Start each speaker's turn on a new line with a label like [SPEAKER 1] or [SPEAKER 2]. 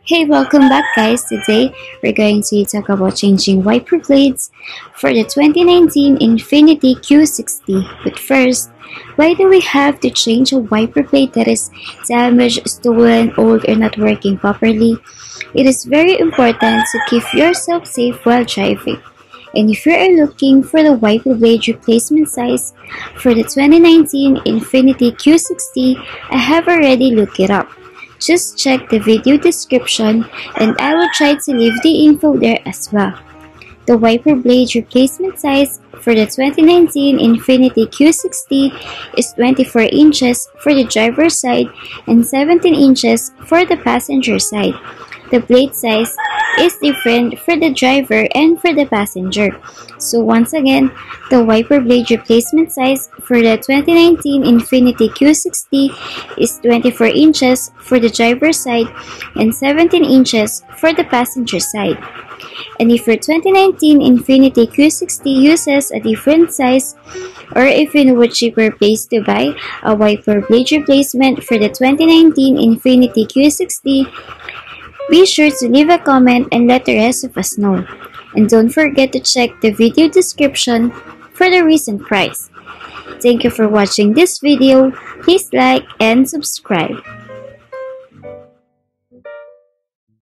[SPEAKER 1] Hey, welcome back guys. Today we're going to talk about changing wiper blades for the 2019 Infiniti Q60. But first, why do we have to change a wiper blade that is damaged, stolen, old, or not working properly? It is very important to keep yourself safe while driving. And if you are looking for the wiper blade replacement size for the 2019 Infiniti Q60, I have already looked it up. Just check the video description and I will try to leave the info there as well. The wiper blade replacement size for the 2019 Infiniti Q60 is 24 inches for the driver's side and 17 inches for the passenger side. The blade size is different for the driver and for the passenger. So once again, the wiper blade replacement size for the 2019 Infiniti Q60 is 24 inches for the driver's side and 17 inches for the passenger side. And if your 2019 Infiniti Q60 uses a different size, or if you know a cheaper place to buy a wiper blade replacement for the 2019 Infiniti Q60, be sure to leave a comment and let the rest of us know. And don't forget to check the video description for the recent price. Thank you for watching this video. Please like and subscribe.